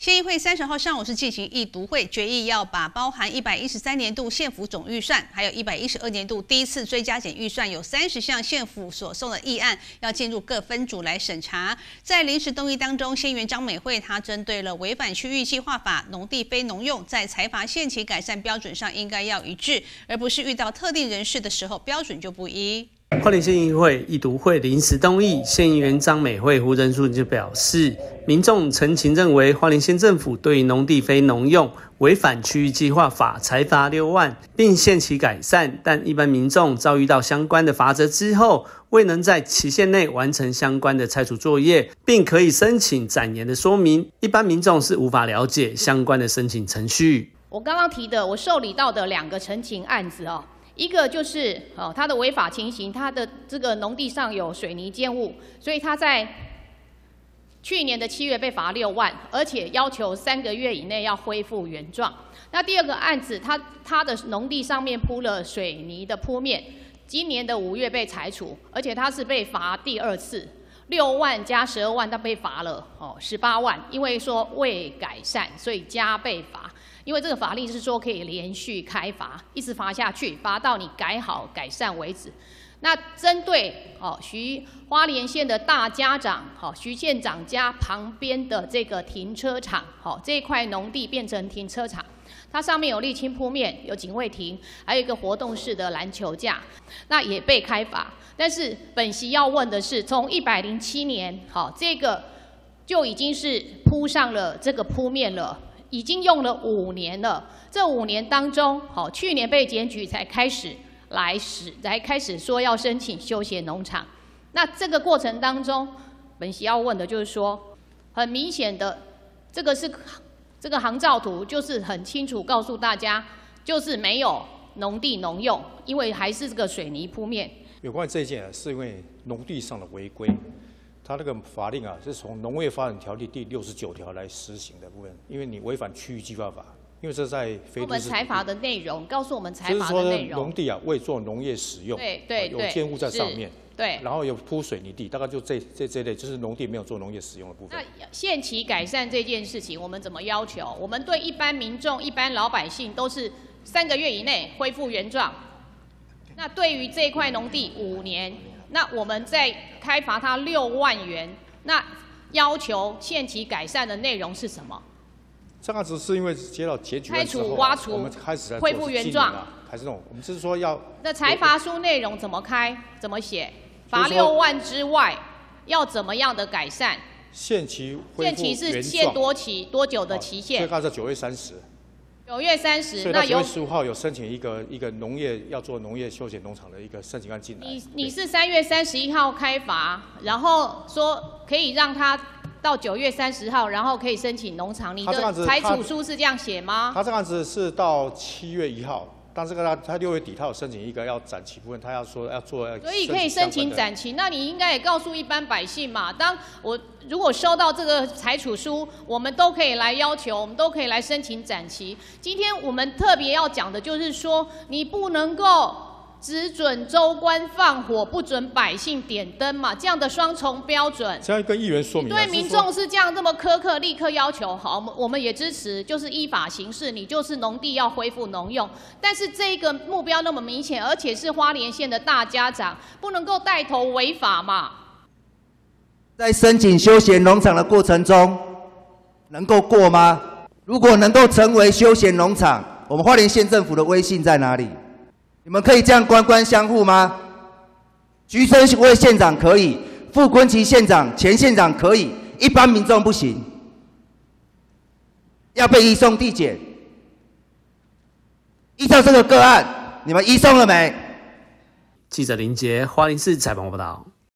县议会30号上午是进行议读会，决议要把包含113年度县府总预算，还有112年度第一次追加减预算有30项县府所送的议案，要进入各分组来审查。在临时动议当中，县议员张美惠她针对了违反区域计划法、农地非农用，在裁罚限期改善标准上应该要一致，而不是遇到特定人士的时候标准就不一。 花莲县议会议读会临时动议，县议员张美惠、胡仁树就表示，民众陈情认为花莲县政府对于农地非农用违反区域计划法裁罚6万，并限期改善，但一般民众遭遇到相关的罚则之后，未能在期限内完成相关的拆除作业，并可以申请展延的说明，一般民众是无法了解相关的申请程序。 我刚刚提的，我受理到的2个陈情案子一个就是他的违法情形，他的这个农地上有水泥建物，所以他在去年的7月被罚6万，而且要求3个月以内要恢复原状。那第2个案子，他的农地上面铺了水泥的铺面，今年的5月被裁除，而且他是被罚第2次，6万加12万，他被罚了18万，因为说未改善，所以加倍罚。因为这个法令是说可以连续开罚，一直罚下去，罚到你改好改善为止。那针对花莲县的大家长徐县长家旁边的这个停车场这一块农地变成停车场，它上面有沥青铺面，有警卫亭，还有一个活动式的篮球架，那也被开罚。但是本席要问的是，从107年这个就已经是铺上了这个铺面了。已经用了5年了，这5年当中，去年被检举才开始说要申请休闲农场。那这个过程当中，本席要问的就是说，很明显的，这个航照图就是很清楚告诉大家，就是没有农地农用，因为还是这个水泥铺面。 有关这一件是因为农地上的违规。它那个法令是从《农业发展条例》第69条来施行的部分，因为你违反区域计划法，因为这在非都市。我们裁罚的内容，告诉我们裁罚的内容。 就是说农地未做农业使用， 对， 有建物在上面， 对， 然后有铺水泥地，大概就这类，就是农地没有做农业使用的部分。 那限期改善这件事情，我们怎么要求？我们对一般民众、一般老百姓都是3个月以内恢复原状。那对于这块农地5年。那我们在开罚他6万元，那要求限期改善的内容是什么？ 这样子是因为接到检举案之后， 开除、挖除， 我们开始恢复原状， 还是那种，我们就是说要。 那裁罚书内容怎么开？怎么写？罚6万之外，要怎么样的改善？ 限期是限多久的期限？ 最高是9月30。 9月30， 所以到9月15号有申请一个农业要做农业休闲农场的一个申请案进来。 你是3月31号开罚，然后说可以让他到9月30号，然后可以申请农场。你的裁处书是这样写吗？ 他这个案子是到7月1号。但是他6月底他有申请一个要展期部分，他要说要做， 所以可以申请展期。那你应该也告诉一般百姓嘛，如果收到这个裁处书，我们都可以来要求，我们都可以来申请展期。今天我们特别要讲的就是说，你不能够只准州官放火，不准百姓点灯嘛，这样的双重标准。 这样跟议员说明。 对民众是这样这么苛刻，立刻要求。好，我们也支持，就是依法行事，你就是农地要恢复农用。但是这个目标那么明显，而且是花莲县的大家长，不能够带头违法嘛。 在申请休闲农场的过程中，能够过吗？如果能够成为休闲农场，我们花莲县政府的威信在哪里？你们可以这样官官相护吗？徐生辉县长可以，傅昆萁县长、前县长可以，一般民众不行，要被移送地检。依照这个个案，你们移送了没？ 记者林杰，花莲市采访报道。